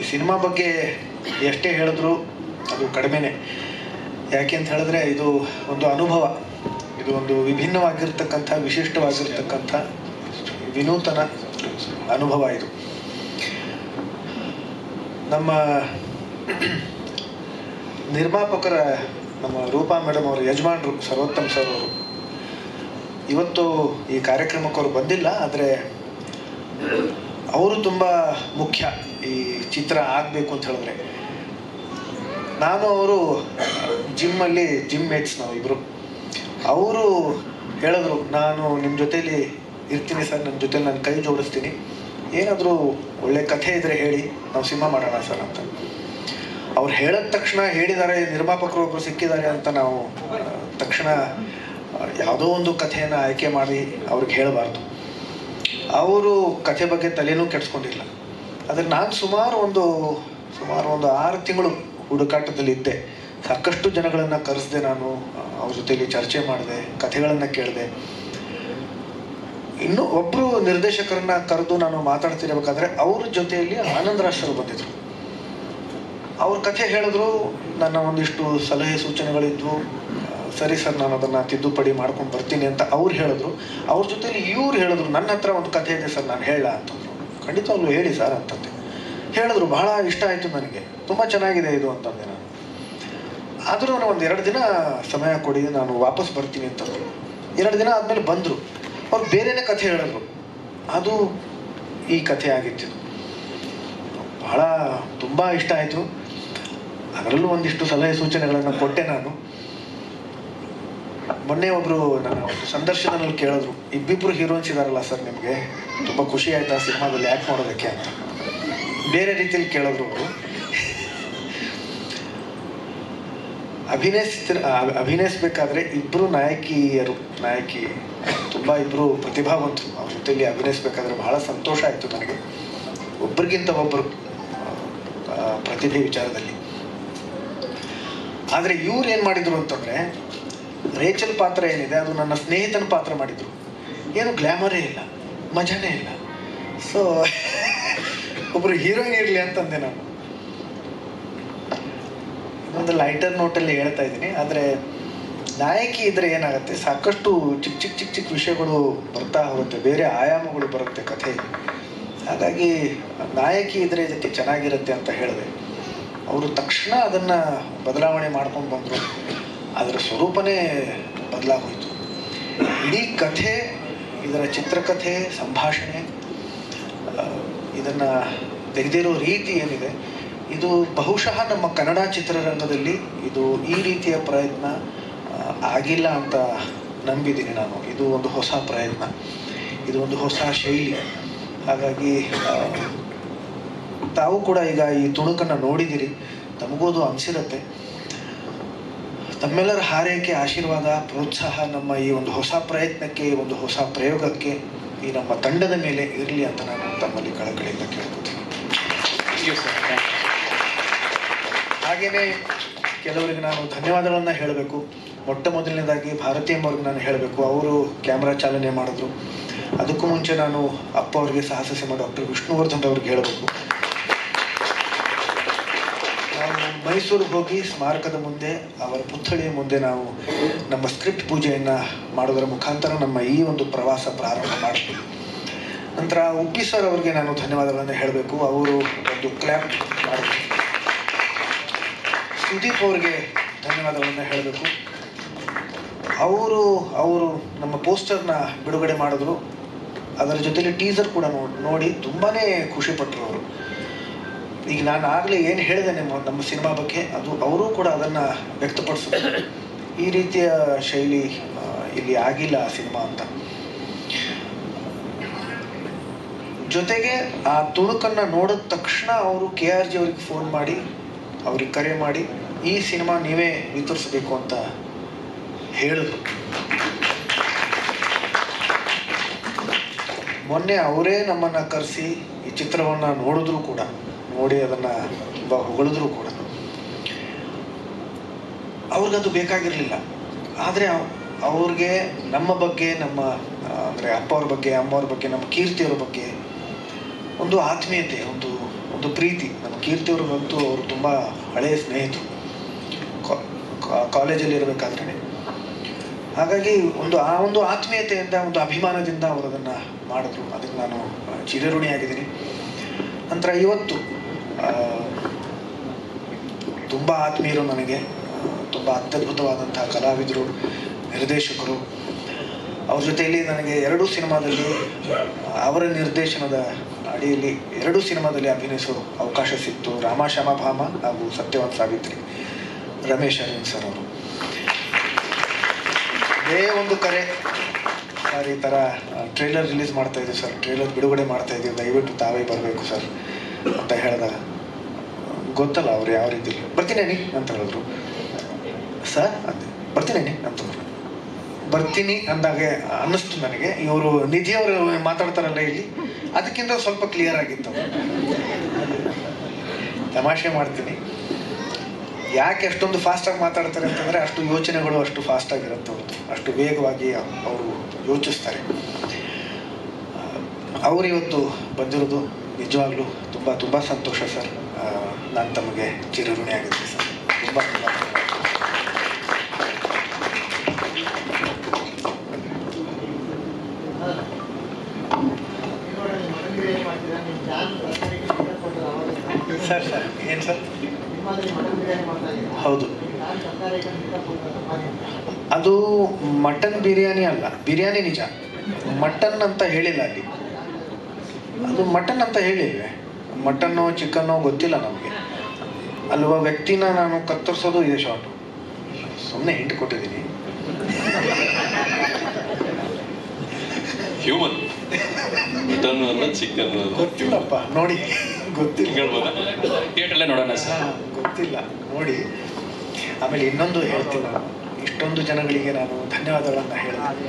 ಈ ಸಿನಿಮಾ ಬಗ್ಗೆ ಎಷ್ಟೇ ಹೇಳಿದ್ರು ಅದು ಕಡಿಮೆನೇ. ಯಾಕೆ ಅಂತ ಹೇಳಿದ್ರೆ ಇದು ಒಂದು ಅನುಭವ, ಇದು ಒಂದು ವಿಭಿನ್ನವಾಗಿರ್ತಕ್ಕಂಥ, ವಿಶಿಷ್ಟವಾಗಿರ್ತಕ್ಕಂಥ ವಿನೂತನ ಅನುಭವ ಇದು. ನಮ್ಮ ನಿರ್ಮಾಪಕರ, ನಮ್ಮ ರೂಪಾ ಮೇಡಮ್ ಅವರು ಯಜಮಾನರು ಸರ್ವೋತ್ತಮ್ ಸರ್ ಅವರು ಇವತ್ತು ಈ ಕಾರ್ಯಕ್ರಮಕ್ಕೆ ಅವರು ಬಂದಿಲ್ಲ. ಆದರೆ ಅವರು ತುಂಬ ಮುಖ್ಯ ಈ ಚಿತ್ರ ಆಗಬೇಕು ಅಂತ ಹೇಳಿದ್ರೆ. ನಾನು ಅವರು ಜಿಮ್ಮಲ್ಲಿ ಜಿಮ್ ಮೇಟ್ಸ್ ನಾವು ಇಬ್ಬರು. ಅವರು ಹೇಳಿದ್ರು, ನಾನು ನಿಮ್ಮ ಜೊತೇಲಿ ಇರ್ತೀನಿ ಸರ್, ನನ್ನ ಜೊತೇಲಿ ನಾನು ಕೈ ಜೋಡಿಸ್ತೀನಿ, ಏನಾದರೂ ಒಳ್ಳೆ ಕಥೆ ಇದ್ದರೆ ಹೇಳಿ, ನಾವು ಸಿನಿಮಾ ಮಾಡೋಣ ಸರ್ ಅಂತ. ಅವ್ರು ಹೇಳಿದ ತಕ್ಷಣ ಹೇಳಿದ್ದಾರೆ, ನಿರ್ಮಾಪಕರು ಒಬ್ಬರು ಸಿಕ್ಕಿದ್ದಾರೆ ಅಂತ ನಾವು ತಕ್ಷಣ ಯಾವುದೋ ಒಂದು ಕಥೆಯನ್ನು ಆಯ್ಕೆ ಮಾಡಿ ಅವ್ರಿಗೆ ಹೇಳಬಾರ್ದು. ಅವರು ಕಥೆ ಬಗ್ಗೆ ತಲೆನೂ ಕೆಡಿಸ್ಕೊಂಡಿಲ್ಲ. ಆದರೆ ನಾನು ಸುಮಾರು ಒಂದು 6 ತಿಂಗಳು ಹುಡುಕಾಟದಲ್ಲಿದ್ದೆ. ಸಾಕಷ್ಟು ಜನಗಳನ್ನು ಕರೆಸಿದೆ, ನಾನು ಅವ್ರ ಜೊತೆಲಿ ಚರ್ಚೆ ಮಾಡಿದೆ, ಕಥೆಗಳನ್ನು ಕೇಳಿದೆ. ಇನ್ನು ಒಬ್ಬರು ನಿರ್ದೇಶಕರನ್ನ ಕರೆದು ನಾನು ಮಾತಾಡ್ತಿರ್ಬೇಕಾದ್ರೆ ಅವ್ರ ಜೊತೆಯಲ್ಲಿ ಆನಂದ್ ರಾಜ್ರು ಬಂದಿದ್ರು. ಅವ್ರ ಕಥೆ ಹೇಳಿದ್ರು, ನನ್ನ ಒಂದಿಷ್ಟು ಸಲಹೆ ಸೂಚನೆಗಳಿದ್ವು. ಸರಿ ಸರ್, ನಾನು ಅದನ್ನು ತಿದ್ದುಪಡಿ ಮಾಡ್ಕೊಂಡು ಬರ್ತೀನಿ ಅಂತ ಅವ್ರು ಹೇಳಿದ್ರು. ಅವ್ರ ಜೊತೆಲಿ ಇವ್ರು ಹೇಳಿದ್ರು, ನನ್ನ ಹತ್ರ ಒಂದು ಕಥೆ ಇದೆ ಸರ್, ನಾನು ಹೇಳ ಅಂತಂದ್ರು. ಖಂಡಿತವಾಗ್ಲೂ ಹೇಳಿ ಸರ್ ಅಂತಂದೆ. ಹೇಳಿದ್ರು, ಬಹಳ ಇಷ್ಟ ಆಯಿತು ನನಗೆ, ತುಂಬ ಚೆನ್ನಾಗಿದೆ ಇದು ಅಂತಂದೆ ನಾನು. ಆದರೂ ನಾನು ಒಂದು 2 ದಿನ ಸಮಯ ಕೊಡಿ, ನಾನು ವಾಪಸ್ ಬರ್ತೀನಿ ಅಂತಂದರು. 2 ದಿನ ಆದಮೇಲೆ ಬಂದರು. ಅವ್ರು ಬೇರೆಯೇ ಕಥೆ ಹೇಳಿದ್ರು. ಅದು ಈ ಕಥೆ ಆಗಿತ್ತು. ಬಹಳ ತುಂಬ ಇಷ್ಟ ಆಯಿತು. ಅದರಲ್ಲೂ ಒಂದಿಷ್ಟು ಸಲಹೆ ಸೂಚನೆಗಳನ್ನು ಕೊಟ್ಟೆ ನಾನು. ಮೊನ್ನೆ ಒಬ್ಬರು ನನ್ನ ಒಂದು ಸಂದರ್ಶನದಲ್ಲಿ ಕೇಳಿದ್ರು, ಇಬ್ಬಿಬ್ಬರು ಹೀರೋಯಿನ್ಸ್ ಇದಾರಲ್ಲ ಸರ್, ನಿಮಗೆ ತುಂಬ ಖುಷಿ ಆಯ್ತಾ ಸಿನಿಮಾದಲ್ಲಿ ಆ್ಯಕ್ಟ್ ಮಾಡೋದಕ್ಕೆ ಅಂತ. ಬೇರೆ ರೀತಿಯಲ್ಲಿ ಕೇಳಿದ್ರು ಅವರು. ಅಭಿನಯಿಸ್ಬೇಕಾದ್ರೆ ಇಬ್ಬರು ನಾಯಕಿ ತುಂಬ ಇಬ್ಬರು ಪ್ರತಿಭಾವಂತರು. ಅವ್ರ ಜೊತೆಯಲ್ಲಿ ಅಭಿನಯಿಸ್ಬೇಕಾದ್ರೆ ಬಹಳ ಸಂತೋಷ ಆಯಿತು ನನಗೆ, ಒಬ್ಬರಿಗಿಂತ ಒಬ್ಬರು ಪ್ರತಿಭೆ ವಿಚಾರದಲ್ಲಿ. ಆದರೆ ಇವ್ರು ಏನು ಮಾಡಿದ್ರು ಅಂತಂದರೆ, ರೇಚಲ್ ಪಾತ್ರ ಏನಿದೆ ಅದು ನನ್ನ ಸ್ನೇಹಿತನ ಪಾತ್ರ ಮಾಡಿದರು. ಏನು ಗ್ಲ್ಯಾಮರೇ ಇಲ್ಲ, ಮಜಾನೇ ಇಲ್ಲ. ಸೊ ಒಬ್ಬರು ಹೀರೋಯಿನ್ ಇರಲಿ ಅಂತಂದೆ ನಾನು. ಇನ್ನೊಂದು ಲೈಟರ್ ನೋಟಲ್ಲಿ ಹೇಳ್ತಾ ಇದ್ದೀನಿ. ಆದರೆ ನಾಯಕಿ ಇದ್ದರೆ ಏನಾಗುತ್ತೆ, ಸಾಕಷ್ಟು ಚಿಕ್ಕ ವಿಷಯಗಳು ಬರ್ತಾ ಹೋಗುತ್ತೆ, ಬೇರೆ ಆಯಾಮಗಳು ಬರುತ್ತೆ ಕಥೆ. ಹಾಗಾಗಿ ನಾಯಕಿ ಇದ್ದರೆ ಇದಕ್ಕೆ ಚೆನ್ನಾಗಿರುತ್ತೆ ಅಂತ ಹೇಳಿದೆ. ಅವರು ತಕ್ಷಣ ಅದನ್ನು ಬದಲಾವಣೆ ಮಾಡ್ಕೊಂಡು ಬಂದರು. ಅದರ ಸ್ವರೂಪನೇ ಬದಲಾಗೋಯಿತು. ಇಡೀ ಕಥೆ, ಇದರ ಚಿತ್ರಕಥೆ, ಸಂಭಾಷಣೆ, ಇದನ್ನು ತೆಗೆದಿರೋ ರೀತಿ ಏನಿದೆ, ಇದು ಬಹುಶಃ ನಮ್ಮ ಕನ್ನಡ ಚಿತ್ರರಂಗದಲ್ಲಿ ಇದು ಈ ರೀತಿಯ ಪ್ರಯತ್ನ ಆಗಿಲ್ಲ ಅಂತ ನಂಬಿದ್ದೀನಿ ನಾನು. ಇದು ಒಂದು ಹೊಸ ಪ್ರಯತ್ನ, ಇದು ಒಂದು ಹೊಸ ಶೈಲಿ. ಹಾಗಾಗಿ ತಾವು ಕೂಡ ಈಗ ಈ ತುಣುಕನ್ನು ನೋಡಿದಿರಿ, ತಮಗೂ ಅದು ಅನಿಸಿರುತ್ತೆ. ತಮ್ಮೆಲ್ಲರ ಹಾರೈಕೆ, ಆಶೀರ್ವಾದ, ಪ್ರೋತ್ಸಾಹ ನಮ್ಮ ಈ ಒಂದು ಹೊಸ ಪ್ರಯತ್ನಕ್ಕೆ, ಒಂದು ಹೊಸ ಪ್ರಯೋಗಕ್ಕೆ, ಈ ನಮ್ಮ ತಂಡದ ಮೇಲೆ ಇರಲಿ ಅಂತ ನಾನು ತಮ್ಮಲ್ಲಿ ಕಳಕಳಿಯಿಂದ ಕೇಳ್ಕೊತೀನಿ. ಹಾಗೆಯೇ ಕೆಲವರಿಗೆ ನಾನು ಧನ್ಯವಾದಗಳನ್ನು ಹೇಳಬೇಕು. ಮೊಟ್ಟ ಮೊದಲನೇದಾಗಿ ಭಾರತಿ ಅಮ್ಮವ್ರಿಗೆ ನಾನು ಹೇಳಬೇಕು. ಅವರು ಕ್ಯಾಮ್ರಾ ಚಾಲನೆ ಮಾಡಿದ್ರು. ಅದಕ್ಕೂ ಮುಂಚೆ ನಾನು ಅಪ್ಪ ಅವರಿಗೆ, ಸಾಹಸ ಸಿಂಹ ಡಾಕ್ಟರ್ ವಿಷ್ಣುವರ್ಧನ್ ಅವ್ರಿಗೆ ಹೇಳಬೇಕು. ನಾವು ಮೈಸೂರಿಗೆ ಹೋಗಿ ಸ್ಮಾರಕದ ಮುಂದೆ, ಅವರ ಪುತ್ಥಳಿಯ ಮುಂದೆ ನಾವು ನಮ್ಮ ಸ್ಕ್ರಿಪ್ಟ್ ಪೂಜೆಯನ್ನು ಮಾಡೋದರ ಮುಖಾಂತರ ನಮ್ಮ ಈ ಒಂದು ಪ್ರವಾಸ ಪ್ರಾರಂಭ ಮಾಡ್ತೀವಿ. ನಂತರ ಉಪ್ಪಿ ಸರ್ ಅವರಿಗೆ ನಾನು ಧನ್ಯವಾದಗಳನ್ನು ಹೇಳಬೇಕು. ಅವರು ಒಂದು ಕ್ಲ್ಯಾಪ್ ಮಾಡಬೇಕು. ಸುದೀಪ್ ಅವ್ರಿಗೆ ಧನ್ಯವಾದಗಳನ್ನು ಹೇಳಬೇಕು. ಅವರು ನಮ್ಮ ಪೋಸ್ಟರ್ನ ಬಿಡುಗಡೆ ಮಾಡಿದ್ರು. ಅದರ ಜೊತೆಲಿ ಟೀಸರ್ ಕೂಡ ನೋಡಿ ತುಂಬಾ ಖುಷಿಪಟ್ಟರು ಅವರು. ಈಗ ನಾನು ಆಗಲೇ ಏನು ಹೇಳಿದೆ ನಮ್ಮ ಸಿನಿಮಾ ಬಗ್ಗೆ, ಅದು ಅವರು ಕೂಡ ಅದನ್ನು ವ್ಯಕ್ತಪಡಿಸಿದ್ರು. ಈ ರೀತಿಯ ಶೈಲಿ ಇಲ್ಲಿ ಆಗಿಲ್ಲ ಸಿನಿಮಾ ಅಂತ. ಜೊತೆಗೆ ಆ ತುಣುಕನ್ನು ನೋಡಿದ ತಕ್ಷಣ ಅವರು KRG ಅವ್ರಿಗೆ ಫೋನ್ ಮಾಡಿ, ಅವ್ರಿಗೆ ಕರೆ ಮಾಡಿ, ಈ ಸಿನಿಮಾ ನೀವೇ ವಿತರಿಸಬೇಕು ಅಂತ ಹೇಳಿದ್ರು. ಮೊನ್ನೆ ಅವರೇ ನಮ್ಮನ್ನು ಕರೆಸಿ ಈ ಚಿತ್ರವನ್ನು ನೋಡಿದ್ರು ಕೂಡ, ನೋಡಿ ಅದನ್ನು ತುಂಬ ಹೊಗಳಿದ್ರು ಕೂಡ. ಅವ್ರಿಗದು ಬೇಕಾಗಿರಲಿಲ್ಲ. ಆದರೆ ಅವ್ರಿಗೆ ನಮ್ಮ ಬಗ್ಗೆ, ನಮ್ಮ ಅಂದರೆ ಅಪ್ಪ ಅವ್ರ ಬಗ್ಗೆ, ಅಮ್ಮವ್ರ ಬಗ್ಗೆ, ನಮ್ಮ ಕೀರ್ತಿಯವ್ರ ಬಗ್ಗೆ ಒಂದು ಆತ್ಮೀಯತೆ, ಒಂದು ಒಂದು ಪ್ರೀತಿ. ನಮ್ಮ ಕೀರ್ತಿಯವ್ರಿಗಂತೂ ಅವರು ತುಂಬ ಹಳೆಯ ಸ್ನೇಹಿತರು, ಕಾಲೇಜಲ್ಲಿ ಇರಬೇಕಾದ್ರೆ. ಹಾಗಾಗಿ ಆ ಒಂದು ಆತ್ಮೀಯತೆಯಿಂದ, ಒಂದು ಅಭಿಮಾನದಿಂದ ಅವರು ಅದನ್ನು ಮಾಡಿದ್ರು. ಅದಕ್ಕೆ ನಾನು ಚಿರಋಣಿಯಾಗಿದ್ದೀನಿ. ನಂತರ ಇವತ್ತು ತುಂಬ ಆತ್ಮೀಯರು ನನಗೆ, ತುಂಬ ಅತ್ಯದ್ಭುತವಾದಂತಹ ಕಲಾವಿದರು, ನಿರ್ದೇಶಕರು. ಅವ್ರ ಜೊತೆಯಲ್ಲಿ ನನಗೆ 2 ಸಿನಿಮಾದಲ್ಲಿ ಅವರ ನಿರ್ದೇಶನದ ಅಡಿಯಲ್ಲಿ 2 ಸಿನಿಮಾದಲ್ಲಿ ಅಭಿನಯಿಸೋ ಅವಕಾಶ ಸಿಕ್ತು. ರಾಮ ಶ್ಯಾಮ ಭಾಮ ಹಾಗೂ ಸತ್ಯವಂತ ಸಾವಿತ್ರಿ. ರಮೇಶ್ ಅರವಿಂದ್ ಸರ್ ಅವರು ಅದೇ ಒಂದು ಕರೆ, ಸರ್ ಈ ಥರ ಟ್ರೇಲರ್ ರಿಲೀಸ್ ಮಾಡ್ತಾ ಇದ್ದೀವಿ ಸರ್, ಟ್ರೇಲರ್ ಬಿಡುಗಡೆ ಮಾಡ್ತಾ ಇದ್ದೀವಿ, ದಯವಿಟ್ಟು ತಾವೇ ಬರಬೇಕು ಸರ್ ಅಂತ ಹೇಳಿದಾಗ ಗೊತ್ತಲ್ಲ ಅವ್ರು ಯಾವ ರೀತಿ ಬರ್ತೀನಿ ಅಂತ ಹೇಳಿದ್ರು. ಸರ್ ಅಂದೆ ಬರ್ತೀನಿ ಅಂತ ಬರ್ತೀನಿ ಅಂದಾಗೆ ಅನ್ನಿಸ್ತು ನನಗೆ. ಇವರು ನಿಧಿಯವರು ಮಾತಾಡ್ತಾರಲ್ಲ ಇಲ್ಲಿ, ಅದಕ್ಕಿಂತ ಸ್ವಲ್ಪ ಕ್ಲಿಯರ್ ಆಗಿತ್ತು. ತಮಾಷೆ ಮಾಡ್ತೀನಿ. ಯಾಕೆ ಅಷ್ಟೊಂದು ಫಾಸ್ಟಾಗಿ ಮಾತಾಡ್ತಾರೆ ಅಂತಂದರೆ ಅಷ್ಟು ಯೋಚನೆಗಳು ಅಷ್ಟು ಫಾಸ್ಟಾಗಿರುತ್ತೆ ಅವ್ರದ್ದು, ಅಷ್ಟು ವೇಗವಾಗಿ ಅವರು ಯೋಚಿಸ್ತಾರೆ. ಅವರು ಇವತ್ತು ಬಂದಿರೋದು ನಿಜವಾಗ್ಲೂ ತುಂಬ ತುಂಬ ಸಂತೋಷ ಸರ್. ನಾನು ತಮಗೆ ಚಿರಋಣಿ ಆಗಿದ್ದೆ ಸರ್. ತುಂಬ ತುಂಬ ಸರ್. ಸರ್ ಏನು ಸರ್? ಹೌದು, ಅದು ಮಟನ್ ಬಿರಿಯಾನಿ ಅಲ್ಲ. ಬಿರಿಯಾನಿ ನಿಜ, ಮಟನ್ ಅಂತ ಹೇಳಿಲ್ಲ ಅಲ್ಲಿ. ಅದು ಮಟನ್ ಅಂತ ಹೇಳಿಲ್ವೇ? ಮಟನ್ನೋ ಚಿಕನ್ನೋ ಗೊತ್ತಿಲ್ಲ ನಮಗೆ. ಅಲ್ವಾ ವ್ಯಕ್ತಿನ ನಾನು ಕತ್ತರಿಸೋದು ಇದೆ ಶಾರ್ಟು. ಸುಮ್ಮನೆ ಹಿಂಟ್ ಕೊಟ್ಟಿದ್ದೀನಿ. ಹ್ಯೂಮನ್ ಮಟನ್ ಅಲ್ಲ ಚಿಕನ್ ಗೊತ್ತಿಲ್ಲಪ್ಪ, ನೋಡಿ ಗೊತ್ತಿಲ್ಲ. ಥಿಯೇಟರ್ಲ್ಲೇ ನೋಡೋಣ ಸರ್. ಗೊತ್ತಿಲ್ಲ ನೋಡಿ. ಆಮೇಲೆ ಇನ್ನೊಂದು ಹೇಳ್ತೀನಿ, ನಾನು ಇಷ್ಟೊಂದು ಜನಗಳಿಗೆ ನಾನು ಧನ್ಯವಾದಗಳನ್ನು ಹೇಳಿದೆ.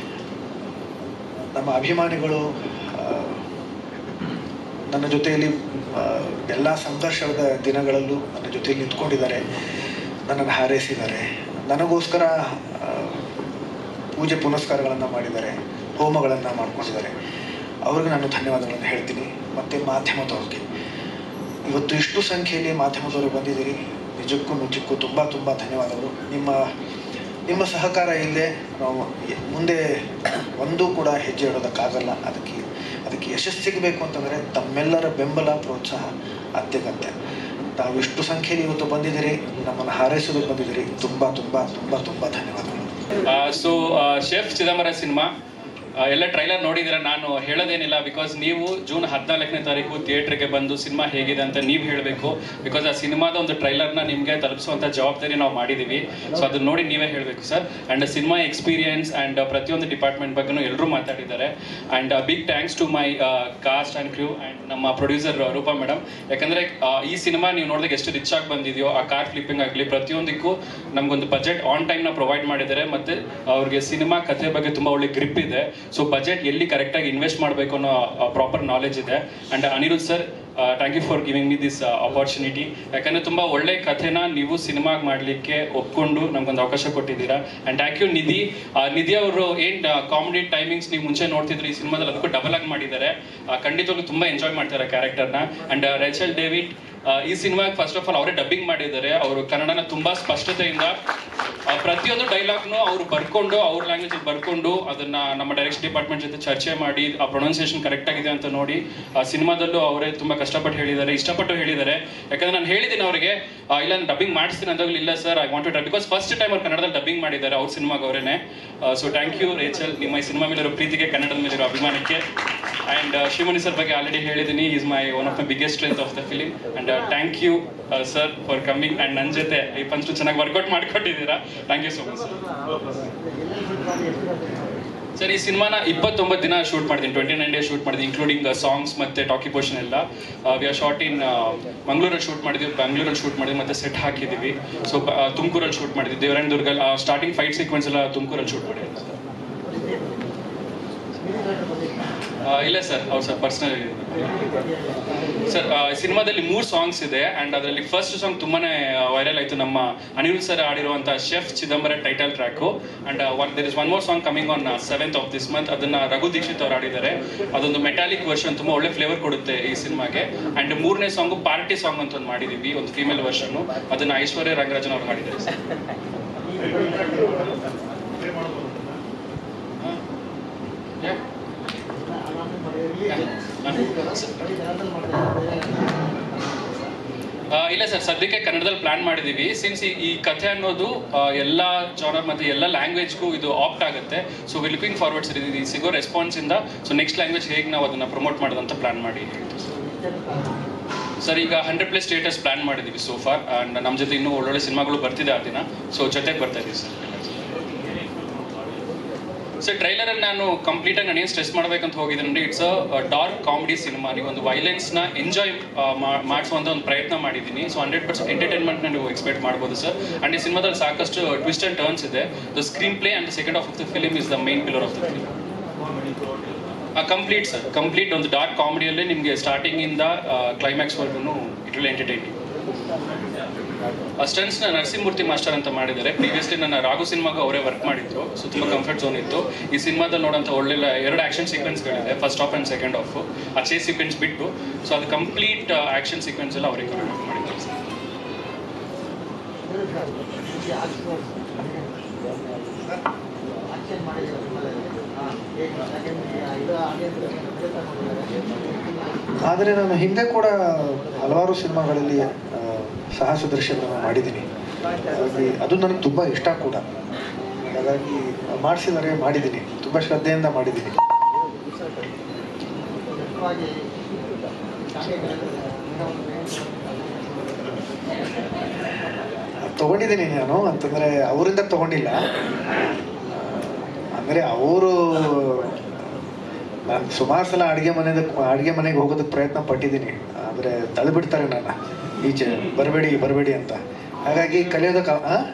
ನಮ್ಮ ಅಭಿಮಾನಿಗಳು ನನ್ನ ಜೊತೆಯಲ್ಲಿ ಎಲ್ಲ ಸಂಘರ್ಷದ ದಿನಗಳಲ್ಲೂ ನನ್ನ ಜೊತೆಯಲ್ಲಿ ನಿಂತ್ಕೊಂಡಿದ್ದಾರೆ, ನನ್ನನ್ನು ಹಾರೈಸಿದ್ದಾರೆ, ನನಗೋಸ್ಕರ ಪೂಜೆ ಪುನಸ್ಕಾರಗಳನ್ನು ಮಾಡಿದ್ದಾರೆ, ಹೋಮಗಳನ್ನು ಮಾಡ್ಕೊಂಡಿದ್ದಾರೆ. ಅವ್ರಿಗೆ ನಾನು ಧನ್ಯವಾದಗಳನ್ನು ಹೇಳ್ತೀನಿ. ಮತ್ತು ಮಾಧ್ಯಮದವ್ರಿಗೆ, ಇವತ್ತು ಇಷ್ಟು ಸಂಖ್ಯೆಯಲ್ಲಿ ಮಾಧ್ಯಮದವರು ಬಂದಿದ್ದೀರಿ, ನಿಜಕ್ಕೂ ತುಂಬ ತುಂಬ ಧನ್ಯವಾದಗಳು. ನಿಮ್ಮ ಸಹಕಾರ ಇಲ್ಲದೆ ನಾವು ಮುಂದೆ ಒಂದೂ ಕೂಡ ಹೆಜ್ಜೆ ಇಡೋದಕ್ಕಾಗಲ್ಲ. ಅದಕ್ಕೆ ಯಶಸ್ಸು ಸಿಗಬೇಕು ಅಂತಂದರೆ ತಮ್ಮೆಲ್ಲರ ಬೆಂಬಲ, ಪ್ರೋತ್ಸಾಹ ಅತ್ಯಗತ್ಯ. ತಾವು ಇಷ್ಟು ಸಂಖ್ಯೆಯಲ್ಲಿ ಇವತ್ತು ಬಂದಿದ್ದೀರಿ, ನಮ್ಮನ್ನು ಹಾರೈಸೋದಕ್ಕೆ ಬಂದಿದ್ದೀರಿ. ತುಂಬ ತುಂಬ ತುಂಬ ತುಂಬ ಧನ್ಯವಾದಗಳು. ಸೊ ಶೆಫ್ ಚಿದಂಬರ ಸಿನಿಮಾ ಎಲ್ಲ ಟ್ರೈಲರ್ ನೋಡಿದ್ರೆ ನಾನು ಹೇಳೋದೇನಿಲ್ಲ. ಬಿಕಾಸ್ ನೀವು ಜೂನ್ 14ನೇ ತಾರೀಕು ಥಿಯೇಟ್ರಿಗೆ ಬಂದು ಸಿನಿಮಾ ಹೇಗಿದೆ ಅಂತ ನೀವು ಹೇಳಬೇಕು. ಬಿಕಾಸ್ ಆ ಸಿನಿಮಾದ ಒಂದು ಟ್ರೈಲರ್ನ ನಿಮಗೆ ತಲುಪಿಸುವಂಥ ಜವಾಬ್ದಾರಿ ನಾವು ಮಾಡಿದ್ದೀವಿ. ಸೊ ಅದನ್ನ ನೋಡಿ ನೀವೇ ಹೇಳಬೇಕು sir. And cinema experience and ಪ್ರತಿಯೊಂದು ಡಿಪಾರ್ಟ್ಮೆಂಟ್ ಬಗ್ಗೆನೂ ಎಲ್ಲರೂ ಮಾತಾಡಿದ್ದಾರೆ. And big thanks to my cast and crew and ನಮ್ಮ ಪ್ರೊಡ್ಯೂಸರ್ ರೂಪಾ ಮೇಡಮ್. ಯಾಕಂದರೆ ಈ ಸಿನಿಮಾ ನೀವು ನೋಡಿದಾಗ ಎಷ್ಟು ರಿಚ್ ಆಗಿ ಬಂದಿದೆಯೋ, ಆ ಕಾರ್ ಫ್ಲಿಪ್ಪಿಂಗ್ ಆಗಲಿ ಪ್ರತಿಯೊಂದಕ್ಕೂ ನಮಗೊಂದು ಬಜೆಟ್ ಆನ್ ಟೈಮ್ನ ಪ್ರೊವೈಡ್ ಮಾಡಿದ್ದಾರೆ. ಮತ್ತು ಅವ್ರಿಗೆ ಸಿನಿಮಾ ಕಥೆ ಬಗ್ಗೆ ತುಂಬ ಒಳ್ಳೆ ಗ್ರಿಪ್ ಇದೆ. ಸೊ ಬಜೆಟ್ ಎಲ್ಲಿ ಕರೆಕ್ಟಾಗಿ ಇನ್ವೆಸ್ಟ್ ಮಾಡಬೇಕು ಅನ್ನೋ ಪ್ರಾಪರ್ ನಾಲೆಜ್ ಇದೆ. And Anirudh sir, thank you for giving me this opportunity. ಯಾಕಂದರೆ ತುಂಬ ಒಳ್ಳೆ ಕಥೆನ ನೀವು ಸಿನಿಮಾಗೆ ಮಾಡಲಿಕ್ಕೆ ಒಪ್ಕೊಂಡು ನಮ್ಗೊಂದು ಅವಕಾಶ ಕೊಟ್ಟಿದ್ದೀರಾ. ಆ್ಯಂಡ್ ಥ್ಯಾಂಕ್ ಯು ನಿಧಿ ಅವರು. ಏನು ಕಾಮಿಡಿ ಟೈಮಿಂಗ್ಸ್ ನೀವು ಮುಂಚೆ ನೋಡ್ತಿದ್ರು, ಈ ಸಿನಿಮಾದಲ್ಲಿ ಅದಕ್ಕೂ ಡಬಲ್ ಆಗಿ ಮಾಡಿದ್ದಾರೆ. ಖಂಡಿತವಾಗ್ಲೂ ತುಂಬ ಎಂಜಾಯ್ ಮಾಡ್ತಾರೆ ಕ್ಯಾರೆಕ್ಟರ್ನ. ಆ್ಯಂಡ್ ರೇಚಲ್ ಡೇವಿಡ್ ಈ ಸಿನಿಮಾಗೆ ಫಸ್ಟ್ ಆಫ್ ಆಲ್ ಅವರೇ ಡಬ್ಬಿಂಗ್ ಮಾಡಿದ್ದಾರೆ. ಅವರು ಕನ್ನಡನ ತುಂಬ ಸ್ಪಷ್ಟತೆಯಿಂದ ಪ್ರತಿಯೊಂದು ಡೈಲಾಗ್ನು ಅವರು ಬರ್ಕೊಂಡು, ಅವ್ರ ಲ್ಯಾಂಗ್ವೇಜಲ್ಲಿ ಬರ್ಕೊಂಡು ಅದನ್ನು ನಮ್ಮ ಡೈರೆಕ್ಷನ್ ಡಿಪಾರ್ಟ್ಮೆಂಟ್ ಜೊತೆ ಚರ್ಚೆ ಮಾಡಿ ಆ ಪ್ರೊನೌನ್ಸಿಯೇಷನ್ ಕರೆಕ್ಟ್ ಆಗಿದೆ ಅಂತ ನೋಡಿ ಆ ಸಿನಿಮಾದಲ್ಲೂ ಅವರೇ ತುಂಬ ಕಷ್ಟಪಟ್ಟು ಹೇಳಿದ್ದಾರೆ, ಇಷ್ಟಪಟ್ಟು ಹೇಳಿದ್ದಾರೆ. ಯಾಕಂದರೆ ನಾನು ಹೇಳಿದ್ದೀನಿ ಅವರಿಗೆ, ಇಲ್ಲ ನಾನು ಡಬ್ಬಿಂಗ್ ಮಾಡಿಸ್ತೀನಿ ಅಂದಾಗಲೂ ಇಲ್ಲ sir, I want to try. Because first time ಅವ್ರು ಕನ್ನಡದಲ್ಲಿ ಡಬ್ಬಿಂಗ್ ಮಾಡಿದ್ದಾರೆ ಅವ್ರ ಸಿನಿಮಾಗೆ ಅವರೇನೆ. ಸೊ ಥ್ಯಾಂಕ್ ಯು ರೇಚಲ್, ನಿಮ್ಮ ಈ ಸಿನಿಮಾ ಮೇಲಿರೋ ಪ್ರೀತಿಗೆ, ಕನ್ನಡದ ಮೇಲಿರೋ ಅಭಿಮಾನಕ್ಕೆ. ಆ್ಯಂಡ್ ಶಿವಮಣಿ ಸರ್ ಬಗ್ಗೆ ಆಲ್ರೆಡಿ ಹೇಳಿದ್ದೀನಿ, is my one of my biggest strength of the film. And thank you sir for coming. And ನನ್ನ ಜೊತೆ ಈ ಪಂಚು ಚೆನ್ನಾಗಿ ವರ್ಕೌಟ್ ಮಾಡಿಕೊಟ್ಟಿದ್ದೀರಾ. Thank you so much sir. Sir ಈ ಸಿನಿಮಾನ 29 ದಿನ ಶೂಟ್ ಮಾಡಿದ್ದೀನಿ, 29 ಡೇಸ್ ಶೂಟ್ ಮಾಡಿದ್ದೀನಿ, ಇನ್ಕ್ಲೂಡಿಂಗ್ ಸಾಂಗ್ಸ್ ಮತ್ತು ಟಾಕಿ ಪೋರ್ಷನ್ ಎಲ್ಲ. ವಿ ಆರ್ ಶಾರ್ಟ್ ಇನ್ ಮಂಗಳೂರಲ್ಲಿ ಶೂಟ್ ಮಾಡಿದ್ವಿ, ಬೆಂಗಳೂರಲ್ಲಿ ಶೂಟ್ ಮಾಡಿದ್ವಿ, ಮತ್ತು ಸೆಟ್ ಹಾಕಿದ್ದೀವಿ. ಸೊ ತುಮಕೂರಲ್ಲಿ ಶೂಟ್ ಮಾಡಿದ್ವಿ, ದೇವರಾಯನದುರ್ಗ ಸ್ಟಾರ್ಟಿಂಗ್ ಫೈಟ್ ಸೀಕ್ವೆನ್ಸ್ ಎಲ್ಲ ತುಮಕೂರಲ್ಲಿ ಶೂಟ್ ಮಾಡಿದ್ವಿ. ಇಲ್ಲ ಸರ್, ಹೌದು ಸರ್, ಪರ್ಸ್ನಲ್ ಸರ್. ಸಿನಿಮಾದಲ್ಲಿ 3 ಸಾಂಗ್ಸ್ ಇದೆ ಆ್ಯಂಡ್ ಅದರಲ್ಲಿ ಫಸ್ಟ್ ಸಾಂಗ್ ತುಂಬಾ ವೈರಲ್ ಆಯಿತು. ನಮ್ಮ ಅನಿರುದ್ಧ್ ಸರ್ ಆಡಿರುವಂಥ chef Chidambara title track. And there is one more song coming on 7th of this month. ಅದನ್ನು ರಘು ದೀಕ್ಷಿತ್ ಅವರು ಆಡಿದ್ದಾರೆ. ಅದೊಂದು ಮೆಟಾಲಿಕ್ ವರ್ಷನ್, ತುಂಬ ಒಳ್ಳೆ ಫ್ಲೇವರ್ ಕೊಡುತ್ತೆ ಈ ಸಿನಿಮಾಗೆ. ಆ್ಯಂಡ್ 3ನೇ ಸಾಂಗು ಪಾರ್ಟಿ ಸಾಂಗ್ ಅಂತ ಒಂದು ಮಾಡಿದ್ದೀವಿ, ಒಂದು ಫೀಮೇಲ್ ವರ್ಷನ್ನು. ಅದನ್ನು ಐಶ್ವರ್ಯ ರಂಗರಾಜನ್ ಅವರು ಹಾಡಿದ್ದಾರೆ ಸರ್. ಇಲ್ಲ ಸರ್, ಸದ್ಯಕ್ಕೆ ಕನ್ನಡದಲ್ಲಿ ಪ್ಲಾನ್ ಮಾಡಿದ್ದೀವಿ. ಸಿನ್ಸ್ ಈ ಕಥೆ ಅನ್ನೋದು ಎಲ್ಲ ಜಾನರ್ ಮತ್ತು ಎಲ್ಲ ಲ್ಯಾಂಗ್ವೇಜ್ಗೂ ಇದು ಆಪ್ಟ್ ಆಗುತ್ತೆ. So we looking forward sir, ಇದು ಸಿಗೋ ರೆಸ್ಪಾನ್ಸಿಂದ ಸೊ ನೆಕ್ಸ್ಟ್ ಲ್ಯಾಂಗ್ವೇಜ್ ಹೇಗೆ ನಾವು ಅದನ್ನು ಪ್ರಮೋಟ್ ಮಾಡೋದಂತ ಪ್ಲಾನ್ ಮಾಡಿ ಸರ್. ಈಗ 100+ ಸ್ಟೇಟಸ್ ಪ್ಲಾನ್ ಮಾಡಿದ್ದೀವಿ ಸೋ ಫಾರ್. ಆ್ಯಂಡ್ ನಮ್ಮ ಜೊತೆ ಇನ್ನೂ ಒಳ್ಳೊಳ್ಳೆ ಸಿನಿಮಾಗಳು ಬರ್ತಿದೆ ಆ ದಿನ. ಸೊ ಜೊತೆಗೆ ಬರ್ತಾ ಇದ್ದೀವಿ ಸರ್. ಸರ್ ಟ್ರೈಲರಲ್ಲಿ ನಾನು ಕಂಪ್ಲೀಟಾಗಿ ನಾನೇನು ಸ್ಟ್ರೆಸ್ ಮಾಡಬೇಕಂತ ಹೋಗಿದ್ದೀನಿ ಅಂದರೆ it's a dark comedy cinema. ನೀವು ಒಂದು ವೈಲೆನ್ಸ್ನ ಎಂಜಾಯ್ ಮಾಡಿಸುವಂಥ ಒಂದು ಪ್ರಯತ್ನ ಮಾಡಿದ್ದೀನಿ. ಸೊ 100% ಎಂಟರ್ಟೈನ್ಮೆಂಟ್ನ ನೀವು ಎಕ್ಸ್ಪೆಕ್ಟ್ ಮಾಡ್ಬೋದು ಸರ್. ಆ್ಯಂಡ್ ಈ ಸಿನಿಮಾದಲ್ಲಿ ಸಾಕಷ್ಟು ಟ್ವಿಸ್ಟ್ ಆ್ಯಂಡ್ ಟರ್ನ್ಸ್ ಇದೆ. The screenplay and second half of the film is the main pillar of the film. Complete sir, complete ಒಂದು ಡಾರ್ಕ್ ಕಾಮಿಡಿಯಲ್ಲೇ ನಿಮಗೆ ಸ್ಟಾರ್ಟಿಂಗಿಂದ ಕ್ಲೈಮ್ಯಾಕ್ಸ್ವರೆಗೂ ಇಟ್ ವಿಲ್ ಎಂಟರ್ಟೈನಿಂಗ್. ಸ್ಟನ್ಸ್ನ ನರಸಿಂಹಮೂರ್ತಿ ಮಾಸ್ಟರ್ ಅಂತ ಮಾಡಿದ್ದಾರೆ. ಪ್ರೀವಿಯಸ್ಲಿ ನನ್ನ ರಾಘು ಸಿನಿಮಾಗೂ ಅವರೇ ವರ್ಕ್ ಮಾಡಿದ್ರು. ಸೊ ತುಂಬ ಕಂಫರ್ಟ್ ಝೋನ್ ಇತ್ತು. ಈ ಸಿನಿಮಾದಲ್ಲಿ ನೋಡೋಂಥ ಒಳ್ಳೆ 2 ಆ್ಯಕ್ಷನ್ ಸೀಕ್ವೆನ್ಸ್ಗಳಿದೆ, first half and second half. ಆ ಚೇಸ್ ಸೀಕ್ವೆನ್ಸ್ ಬಿಟ್ಟು ಸೊ ಅದು ಕಂಪ್ಲೀಟ್ ಆ್ಯಕ್ಷನ್ ಸೀಕ್ವೆನ್ಸ್ ಎಲ್ಲ ಅವರೇ ಕರೆಕ್ಟ್ ಮಾಡಿದ್ದಾರೆ ಸರ್. ಆದರೆ ನಾನು ಹಿಂದೆ ಕೂಡ ಹಲವಾರು ಸಿನಿಮಾಗಳಲ್ಲಿ ಸಾಹಸ ದೃಶ್ಯಗಳನ್ನು ಮಾಡಿದ್ದೀನಿ. ಹಾಗಾಗಿ ಅದು ನನಗೆ ತುಂಬ ಇಷ್ಟ ಕೂಡ. ಹಾಗಾಗಿ ಮಾಡಿಸಿದರೆ ಮಾಡಿದ್ದೀನಿ, ತುಂಬ ಶ್ರದ್ಧೆಯಿಂದ ಮಾಡಿದ್ದೀನಿ. ತಗೊಂಡಿದ್ದೀನಿ ನಾನು, ಅಂತಂದರೆ ಅವರಿಂದ ತಗೊಂಡಿಲ್ಲ. ಅಂದರೆ ಅವರು, ನಾನು ಸುಮಾರು ಸಲ ಅಡುಗೆ ಮನೆಗೆ ಹೋಗೋದಕ್ಕೆ ಪ್ರಯತ್ನ ಪಟ್ಟಿದ್ದೀನಿ. ಆದರೆ ತಳ್ಳಿಬಿಡ್ತಾರೆ ನನ್ನ, ಈಚೆ ಬರಬೇಡಿ ಅಂತ. ಹಾಗಾಗಿ ಕಲಿಯೋದಕ್ಕೆ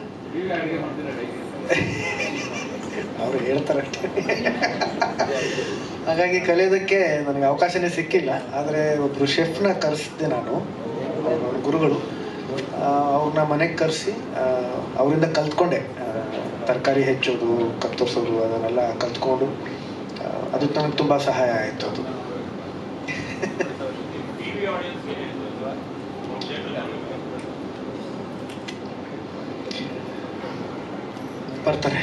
ಅವರು ಹೇಳ್ತಾರೆ. ಹಾಗಾಗಿ ಕಲಿಯೋದಕ್ಕೆ ನನಗೆ ಅವಕಾಶನೇ ಸಿಕ್ಕಿಲ್ಲ. ಆದರೆ ಒಬ್ಬರು ಶೆಫ್ನ ಕರೆಸಿದ್ದೆ ನಾನು, ಗುರುಗಳು. ಅವ್ರನ್ನ ಮನೆಗೆ ಕರೆಸಿ ಅವರಿಂದ ಕಲ್ತ್ಕೊಂಡೆ. ತರಕಾರಿ ಹೆಚ್ಚೋದು, ಕತ್ತರಿಸೋದು ಅದನ್ನೆಲ್ಲ ಕಲ್ತ್ಕೊಂಡು ಅದಕ್ಕೆ ನನಗೆ ತುಂಬ ಸಹಾಯ ಆಯಿತು. ಅದು ಬರ್ತಾರೆ.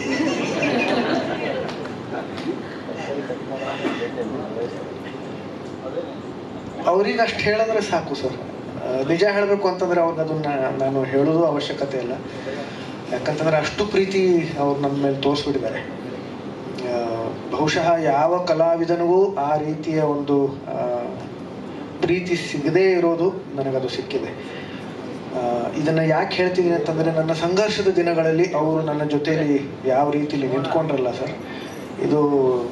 ಅವ್ರಿಗೆ ಅಷ್ಟು ಹೇಳಿದ್ರೆ ಸಾಕು ಸರ್. ನಿಜ ಹೇಳಬೇಕು ಅಂತಂದರೆ ಅವ್ರಿಗೆ ಅದನ್ನ ನಾನು ಹೇಳೋದು ಅವಶ್ಯಕತೆ ಇಲ್ಲ. ಯಾಕಂತಂದರೆ ಅಷ್ಟು ಪ್ರೀತಿ ಅವ್ರು ನನ್ನ ಮೇಲೆ ತೋರಿಸ್ಬಿಟ್ಟಿದ್ದಾರೆ. ಬಹುಶಃ ಯಾವ ಕಲಾವಿದನಿಗೂ ಆ ರೀತಿಯ ಒಂದು ಪ್ರೀತಿ ಸಿಗದೇ ಇರೋದು ನನಗದು ಸಿಕ್ಕಿದೆ. ಇದನ್ನು ಯಾಕೆ ಹೇಳ್ತಿದ್ದೀನಿ ಅಂತಂದರೆ, ನನ್ನ ಸಂಘರ್ಷದ ದಿನಗಳಲ್ಲಿ ಅವರು ನನ್ನ ಜೊತೆಯಲ್ಲಿ ಯಾವ ರೀತಿಯಲ್ಲಿ ನಿಂತ್ಕೊಂಡ್ರಲ್ಲ ಸರ್, ಇದು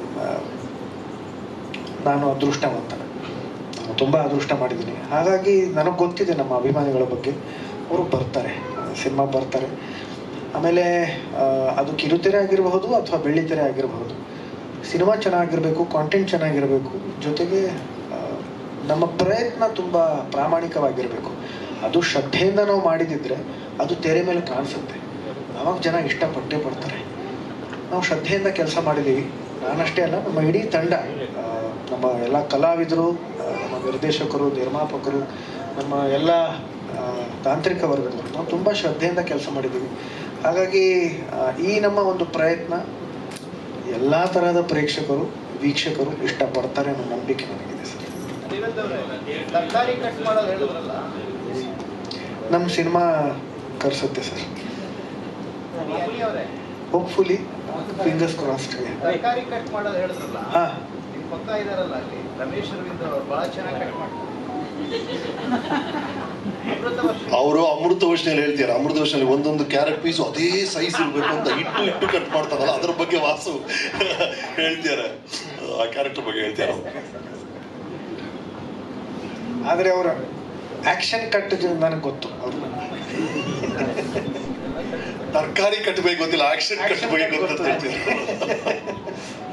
ನಾನು ಅದೃಷ್ಟವಂತ. ನಾನು ತುಂಬ ಅದೃಷ್ಟ ಮಾಡಿದ್ದೀನಿ. ಹಾಗಾಗಿ ನನಗೆ ಗೊತ್ತಿದೆ ನಮ್ಮ ಅಭಿಮಾನಿಗಳ ಬಗ್ಗೆ. ಅವರು ಬರ್ತಾರೆ, ಸಿನಿಮಾ ಬರ್ತಾರೆ. ಆಮೇಲೆ ಅದು ಕಿರುತೆರೆ ಆಗಿರಬಹುದು ಅಥವಾ ಬೆಳ್ಳಿತೆರೆ ಆಗಿರಬಹುದು, ಸಿನಿಮಾ ಚೆನ್ನಾಗಿರಬೇಕು, ಕಾಂಟೆಂಟ್ ಚೆನ್ನಾಗಿರಬೇಕು. ಜೊತೆಗೆ ನಮ್ಮ ಪ್ರಯತ್ನ ತುಂಬ ಪ್ರಾಮಾಣಿಕವಾಗಿರಬೇಕು. ಅದು ಶ್ರದ್ಧೆಯಿಂದ ನಾವು ಮಾಡಿದಿದ್ರೆ ಅದು ತೆರೆ ಮೇಲೆ ಕಾಣಿಸುತ್ತೆ. ಆವಾಗ ಜನ ಇಷ್ಟಪಟ್ಟೇ ಪಡ್ತಾರೆ. ನಾವು ಶ್ರದ್ಧೆಯಿಂದ ಕೆಲಸ ಮಾಡಿದ್ದೀವಿ. ನಾನಷ್ಟೇ ಅಲ್ಲ, ನಮ್ಮ ಇಡೀ ತಂಡ, ನಮ್ಮ ಎಲ್ಲ ಕಲಾವಿದರು, ನಮ್ಮ ನಿರ್ದೇಶಕರು, ನಿರ್ಮಾಪಕರು, ನಮ್ಮ ಎಲ್ಲ ತಾಂತ್ರಿಕ ವರ್ಗದವರು ನಾವು ತುಂಬ ಶ್ರದ್ಧೆಯಿಂದ ಕೆಲಸ ಮಾಡಿದ್ದೀವಿ. ಹಾಗಾಗಿ ಈ ನಮ್ಮ ಒಂದು ಪ್ರಯತ್ನ ಎಲ್ಲ ತರಹದ ಪ್ರೇಕ್ಷಕರು, ವೀಕ್ಷಕರು ಇಷ್ಟಪಡ್ತಾರೆ ಅನ್ನೋ ನಂಬಿಕೆ ನನಗಿದೆ ಸರ್. ನಮ್ಮ ಸಿನಿಮಾ ಕರೆಸುತ್ತೆ ಸರ್. Hopefully, fingers crossed. ಹಾಂ, ಅವರು ಅಮೃತ ವರ್ಷನಲ್ಲಿ ಹೇಳ್ತಾರೆ, ಅಮೃತ ವರ್ಷನಲ್ಲಿ ಒಂದೊಂದು ಕ್ಯಾರೆಟ್ ಪೀಸು ಅದೇ ಸೈಜ್ ಇರಬೇಕು ಅಂತ ಇಟ್ಟು ಕಟ್ ಮಾಡ್ತಾರಲ್ಲ, ಅದ್ರ ಬಗ್ಗೆ ವಾಸು ಹೇಳ್ತಾರೆ. ಆ ಕ್ಯಾರೆಕ್ಟರ್ ಬಗ್ಗೆ ಹೇಳ್ತಾರೆ. ಆದರೆ ಅವರ ಆಕ್ಷನ್ ಕಟ್ ನನಗೆ ಗೊತ್ತು. ಅವರು ತರಕಾರಿ ಕಟ್ ಬಗ್ಗೆ ಗೊತ್ತಿಲ್ಲ, ಆಕ್ಷನ್ ಕಟ್ ಬಗ್ಗೆ ಗೊತ್ತಿಲ್ಲ.